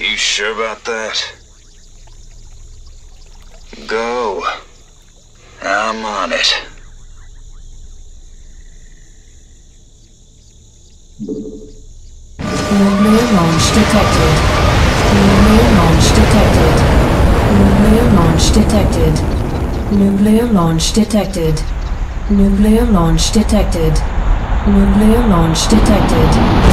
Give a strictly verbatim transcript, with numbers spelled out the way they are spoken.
You sure about that? Go. I'm on it. Nuclear launch detected. Nuclear launch detected. Nuclear launch detected. Nuclear launch detected. Nuclear launch detected. Nuclear launch detected.